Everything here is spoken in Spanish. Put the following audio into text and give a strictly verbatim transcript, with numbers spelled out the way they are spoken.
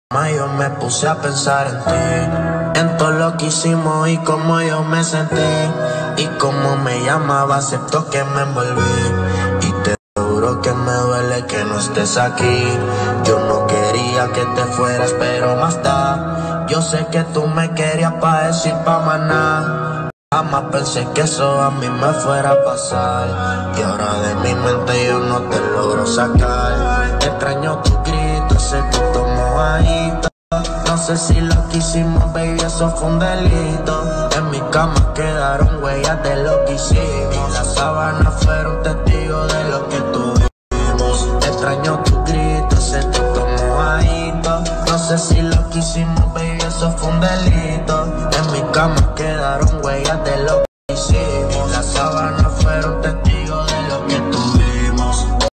Yo me puse a pensar en ti, en todo lo que hicimos y cómo yo me sentí, y cómo me llamaba, aceptó que me envolví. Y te juro que me duele que no estés aquí. Yo no quería que te fueras, pero más da. Yo sé que tú me querías pa' decir pa' maná. Jamás pensé que eso a mí me fuera a pasar, y ahora de mi mente yo no te logro sacar. Extraño tu grito, ese puto mojadito. No sé si lo que hicimos, baby, eso fue un delito. En mi cama quedaron huellas de lo que hicimos, y las sábanas fueron testigos de lo que tuvimos. Extraño tu grito, ese puto mojadito. No sé si lo que hicimos, baby, eso fue un delito. En mi cama quedaron huellas de lo